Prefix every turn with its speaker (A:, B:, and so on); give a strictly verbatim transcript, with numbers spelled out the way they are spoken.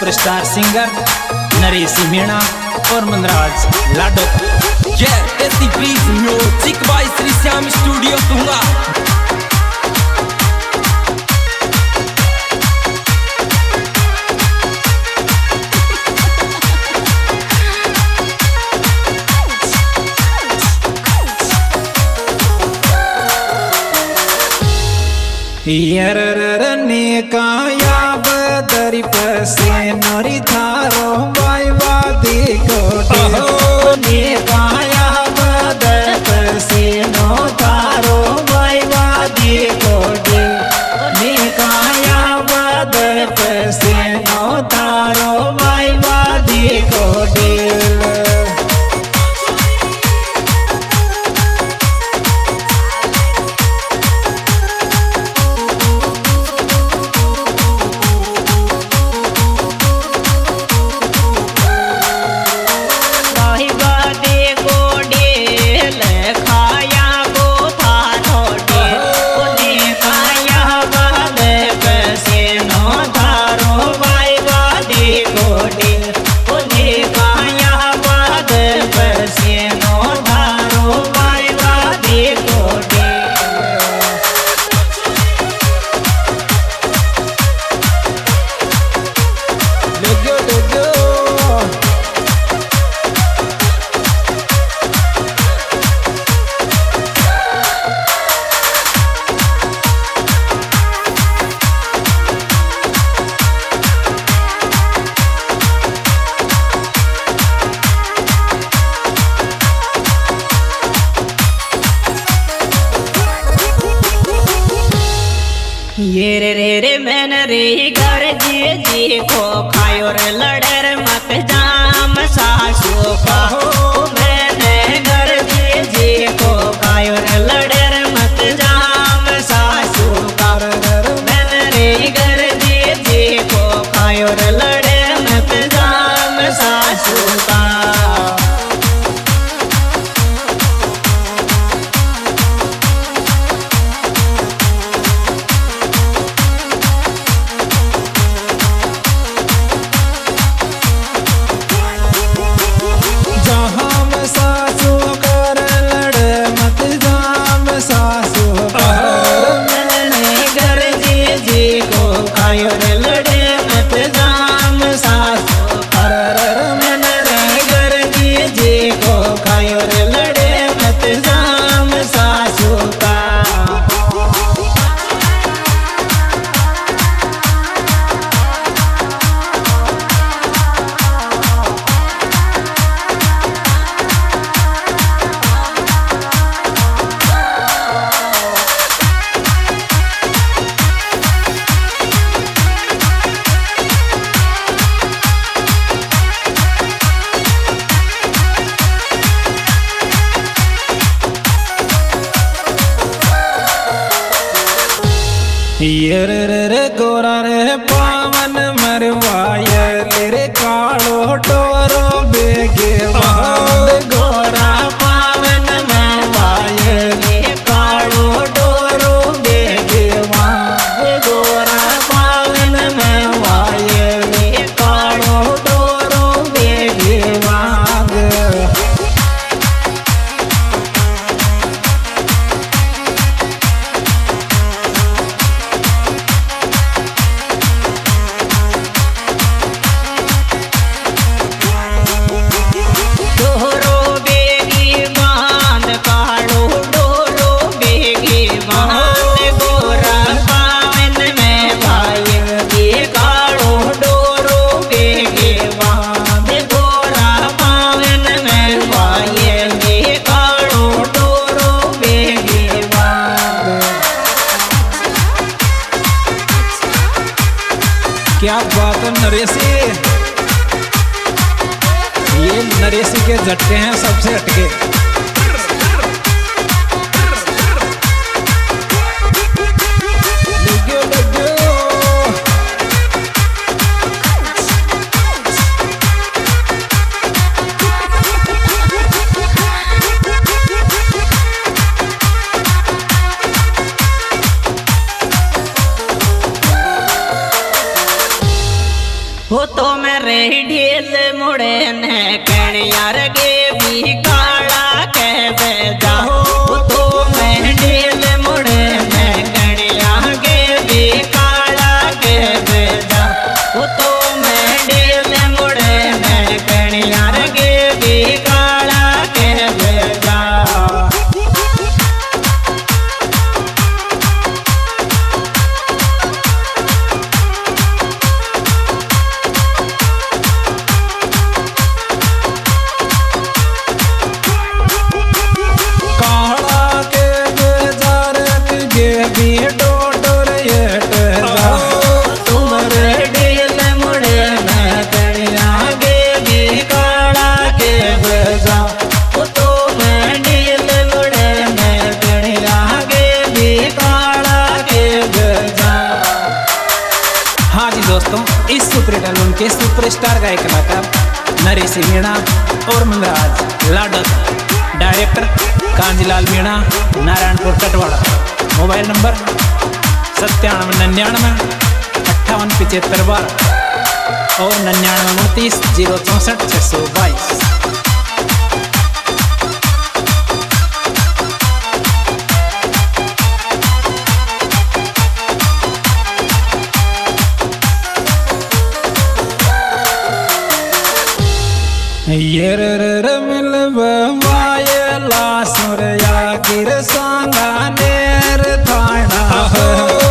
A: Superstar singer Naresh Meena और Manraj Lado.
B: Yeah, ऐसी please music by Shri Shyam studio दूंगा।
A: यररने काया बदरी पसे नरी थारो वाइवा देखो ने काया बदर पसे नो थारो वाइवा देखो ने काया बदर पसे नो थारो वाइवा देखो
C: ये रे रे रे मैन रे घर जी जी को खायो रे लड़र मत जाम सासू का मैंने घर जी जी को खायो रे लड़र मत जाम सासू का मैंने रे घर जी जी को खायो रे लड़र मत जाम सासू का।
A: ये रे गोरा रे पावन मरवाया रे कालो टोरो बेगे गोरा पावन मरवाया रे कालो टोरो बेगे गोरा पावन मरवाया रे कालो टोरो बेगे क्या बात है नरेशी, ये नरेशी के झटके हैं सबसे हटके।
C: हो तो यार गे भी काला के बेजा तो मैं ढील मुड़े मैं कड़िया गे भी काला के बेजा तो मैं ढील मुड़े मैं कड़िया गे भी काला के बेजा।
A: दोस्तों इस सुपर हिट एल्बम के सुपरस्टार गायक कलाकार नरेश मीणा और मंगराज लाडक, director Kanjilal Meena, Narayanpur Katwada. Mobile number सत्तानवे निन्यानवे अट्ठावन पिछहत्तर बारह और निन्यानवे उनतीस जीरो चौंसठ छः सौ बाईस।
D: ये रे मिलब माये ला सुरया गिर सांगा नेर थाना